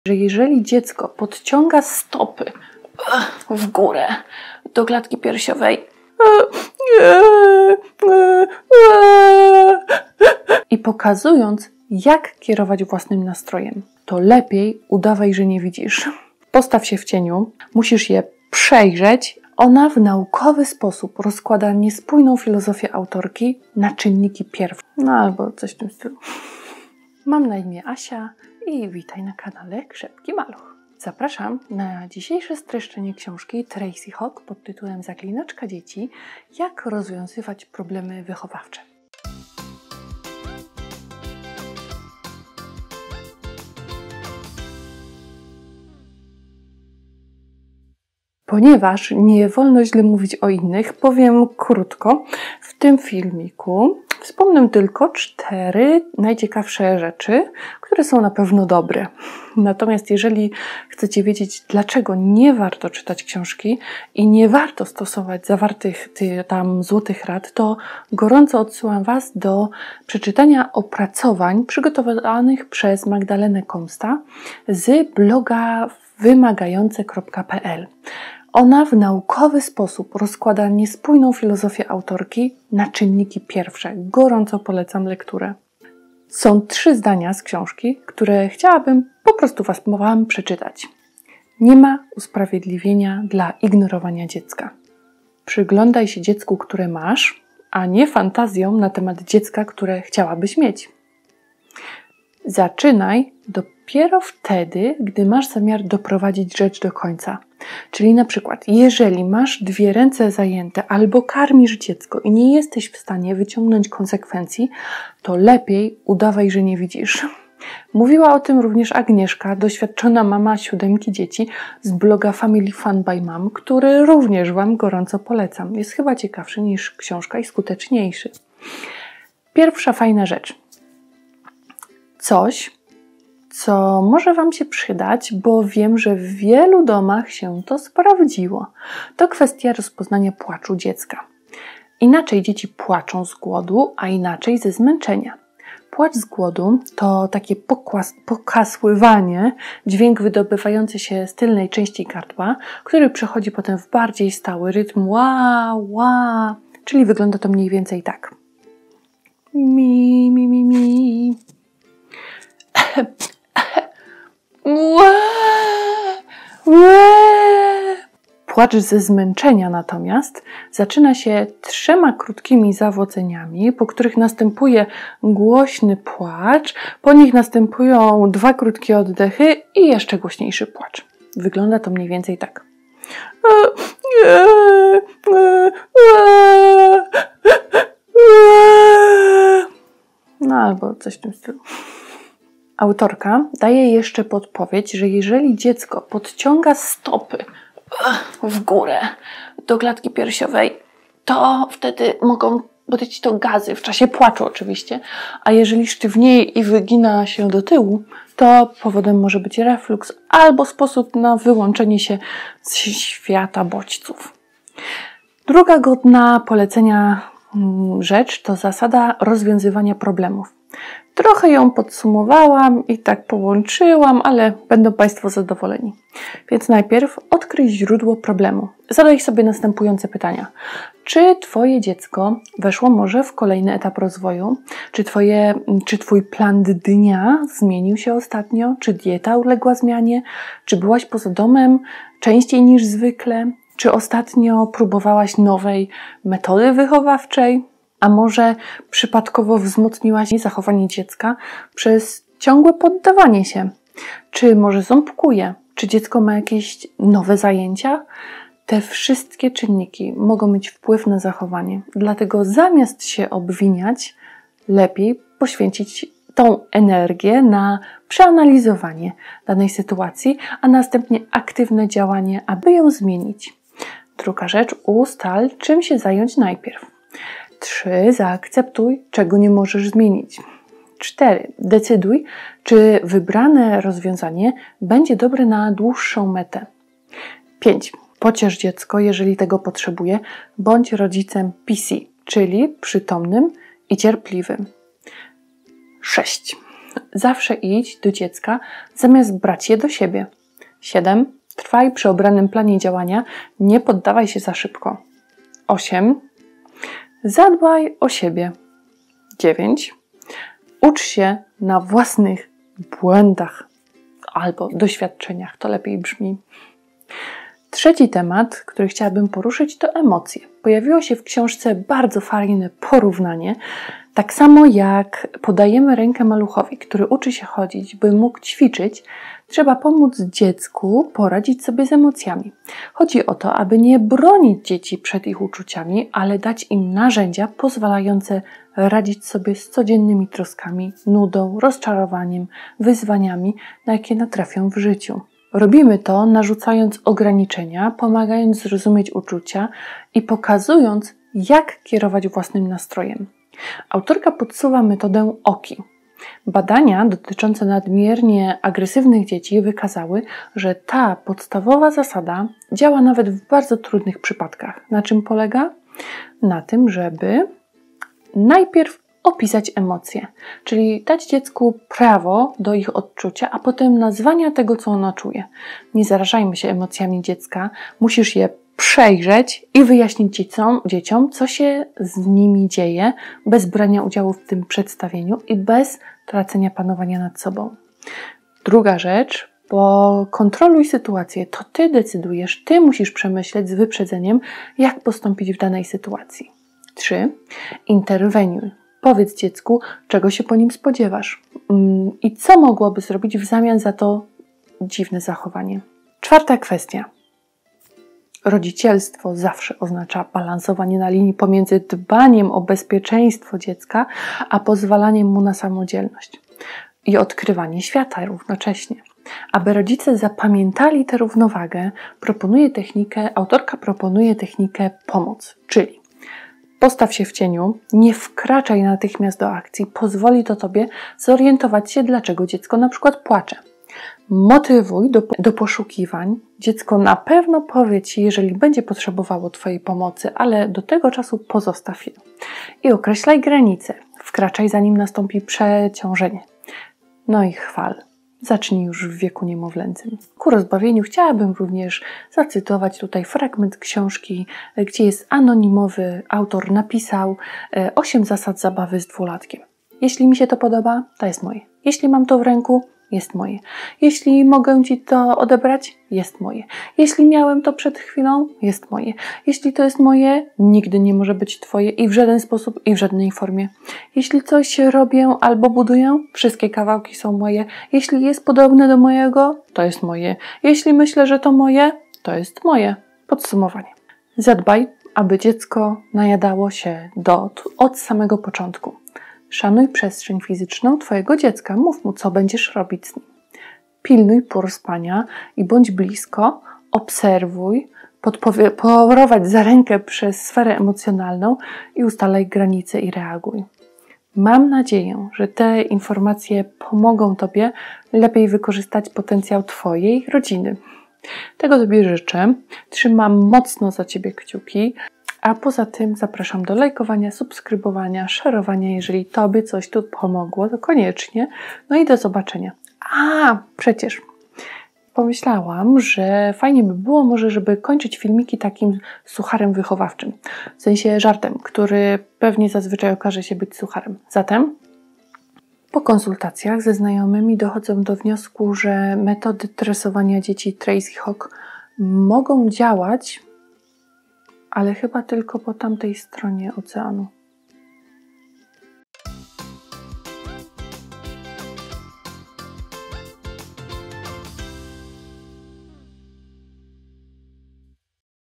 że jeżeli dziecko podciąga stopy w górę do klatki piersiowej i pokazując, jak kierować własnym nastrojem, to lepiej udawaj, że nie widzisz. Postaw się w cieniu, musisz je przejrzeć. Ona w naukowy sposób rozkłada niespójną filozofię autorki na czynniki pierwsze. No albo coś w tym stylu. Mam na imię Asia i witaj na kanale Krzepki Maluch. Zapraszam na dzisiejsze streszczenie książki Tracy Hawk pod tytułem Zaklinaczka dzieci. Jak rozwiązywać problemy wychowawcze. Ponieważ nie wolno źle mówić o innych, powiem krótko w tym filmiku. Wspomnę tylko 4 najciekawsze rzeczy, które są na pewno dobre. Natomiast jeżeli chcecie wiedzieć, dlaczego nie warto czytać książki i nie warto stosować zawartych tam złotych rad, to gorąco odsyłam Was do przeczytania opracowań przygotowanych przez Magdalenę Komsta z bloga wymagające.pl. Ona w naukowy sposób rozkłada niespójną filozofię autorki na czynniki pierwsze. Gorąco polecam lekturę. Są 3 zdania z książki, które chciałabym po prostu Wam przeczytać. Nie ma usprawiedliwienia dla ignorowania dziecka. Przyglądaj się dziecku, które masz, a nie fantazjom na temat dziecka, które chciałabyś mieć. Zaczynaj dopiero wtedy, gdy masz zamiar doprowadzić rzecz do końca. Czyli na przykład, jeżeli masz 2 ręce zajęte albo karmisz dziecko i nie jesteś w stanie wyciągnąć konsekwencji, to lepiej udawaj, że nie widzisz. Mówiła o tym również Agnieszka, doświadczona mama 7 dzieci z bloga Family Fun by Mom, który również Wam gorąco polecam. Jest chyba ciekawszy niż książka i skuteczniejszy. Pierwsza fajna rzecz. Coś, co może Wam się przydać, bo wiem, że w wielu domach się to sprawdziło. To kwestia rozpoznania płaczu dziecka. Inaczej dzieci płaczą z głodu, a inaczej ze zmęczenia. Płacz z głodu to takie pokasływanie, dźwięk wydobywający się z tylnej części gardła, który przechodzi potem w bardziej stały rytm ła, ła, czyli wygląda to mniej więcej tak. Mi, mi, mi, mi. Płacz ze zmęczenia natomiast zaczyna się 3 krótkimi zawodzeniami, po których następuje głośny płacz, po nich następują 2 krótkie oddechy i jeszcze głośniejszy płacz. Wygląda to mniej więcej tak. No albo coś w tym stylu. Autorka daje jeszcze podpowiedź, że jeżeli dziecko podciąga stopy w górę do klatki piersiowej, to wtedy mogą być to gazy, w czasie płaczu oczywiście, a jeżeli sztywnieje i wygina się do tyłu, to powodem może być refluks albo sposób na wyłączenie się z świata bodźców. Druga godna polecenia rzecz to zasada rozwiązywania problemów. Trochę ją podsumowałam i tak połączyłam, ale będą Państwo zadowoleni. Więc najpierw odkryj źródło problemu. Zadaj sobie następujące pytania. Czy Twoje dziecko weszło może w kolejny etap rozwoju? Czy Twój plan dnia zmienił się ostatnio? Czy dieta uległa zmianie? Czy byłaś poza domem częściej niż zwykle? Czy ostatnio próbowałaś nowej metody wychowawczej? A może przypadkowo wzmocniłaś zachowanie dziecka przez ciągłe poddawanie się? Czy może ząbkuje? Czy dziecko ma jakieś nowe zajęcia? Te wszystkie czynniki mogą mieć wpływ na zachowanie. Dlatego zamiast się obwiniać, lepiej poświęcić tą energię na przeanalizowanie danej sytuacji, a następnie aktywne działanie, aby ją zmienić. Druga rzecz, ustal, czym się zająć najpierw. 3. Zaakceptuj, czego nie możesz zmienić. 4. Decyduj, czy wybrane rozwiązanie będzie dobre na dłuższą metę. 5. Pociesz dziecko, jeżeli tego potrzebuje. Bądź rodzicem PC, czyli przytomnym i cierpliwym. 6. Zawsze idź do dziecka, zamiast brać je do siebie. 7. Trwaj przy obranym planie działania, nie poddawaj się za szybko. 8. Zadbaj o siebie. 9. Ucz się na własnych błędach albo doświadczeniach, to lepiej brzmi. Trzeci temat, który chciałabym poruszyć, to emocje. Pojawiło się w książce bardzo fajne porównanie. Tak samo jak podajemy rękę maluchowi, który uczy się chodzić, by mógł ćwiczyć, trzeba pomóc dziecku poradzić sobie z emocjami. Chodzi o to, aby nie bronić dzieci przed ich uczuciami, ale dać im narzędzia pozwalające radzić sobie z codziennymi troskami, nudą, rozczarowaniem, wyzwaniami, na jakie natrafią w życiu. Robimy to narzucając ograniczenia, pomagając zrozumieć uczucia i pokazując, jak kierować własnym nastrojem. Autorka podsuwa metodę OKI. Badania dotyczące nadmiernie agresywnych dzieci wykazały, że ta podstawowa zasada działa nawet w bardzo trudnych przypadkach. Na czym polega? Na tym, żeby najpierw opisać emocje, czyli dać dziecku prawo do ich odczucia, a potem nazwania tego, co ono czuje. Nie zarażajmy się emocjami dziecka, musisz je przejrzeć i wyjaśnić dzieciom, co się z nimi dzieje, bez brania udziału w tym przedstawieniu i bez tracenia panowania nad sobą. Druga rzecz, kontroluj sytuację, to Ty decydujesz, Ty musisz przemyśleć z wyprzedzeniem, jak postąpić w danej sytuacji. 3. Interweniuj. Powiedz dziecku, czego się po nim spodziewasz i co mogłoby zrobić w zamian za to dziwne zachowanie. Czwarta kwestia. Rodzicielstwo zawsze oznacza balansowanie na linii pomiędzy dbaniem o bezpieczeństwo dziecka, a pozwalaniem mu na samodzielność i odkrywanie świata równocześnie. Aby rodzice zapamiętali tę równowagę, autorka proponuje technikę pomoc, czyli postaw się w cieniu, nie wkraczaj natychmiast do akcji, pozwoli to Tobie zorientować się, dlaczego dziecko na przykład płacze. Motywuj do poszukiwań. Dziecko na pewno powie Ci, jeżeli będzie potrzebowało Twojej pomocy, ale do tego czasu pozostaw je. I określaj granice. Wkraczaj, zanim nastąpi przeciążenie. No i chwal. Zacznij już w wieku niemowlęcym. Ku rozbawieniu chciałabym również zacytować tutaj fragment książki, gdzie jest anonimowy autor napisał 8 zasad zabawy z dwulatkiem. Jeśli mi się to podoba, to jest moje. Jeśli mam to w ręku, jest moje. Jeśli mogę Ci to odebrać, jest moje. Jeśli miałem to przed chwilą, jest moje. Jeśli to jest moje, nigdy nie może być Twoje i w żaden sposób i w żadnej formie. Jeśli coś robię albo buduję, wszystkie kawałki są moje. Jeśli jest podobne do mojego, to jest moje. Jeśli myślę, że to moje, to jest moje. Podsumowanie. Zadbaj, aby dziecko najadało się od samego początku. Szanuj przestrzeń fizyczną Twojego dziecka. Mów mu, co będziesz robić z nim. Pilnuj pór spania i bądź blisko, obserwuj, prowadź za rękę przez sferę emocjonalną i ustalaj granice i reaguj. Mam nadzieję, że te informacje pomogą Tobie lepiej wykorzystać potencjał Twojej rodziny. Tego Tobie życzę. Trzymam mocno za Ciebie kciuki. A poza tym zapraszam do lajkowania, subskrybowania, szerowania. Jeżeli Tobie coś tu pomogło, to koniecznie. No i do zobaczenia. Przecież pomyślałam, że fajnie by było może, żeby kończyć filmiki takim sucharem wychowawczym. W sensie żartem, który pewnie zazwyczaj okaże się być sucharem. Zatem po konsultacjach ze znajomymi dochodzę do wniosku, że metody tresowania dzieci Tracy Hawk mogą działać, ale chyba tylko po tamtej stronie oceanu.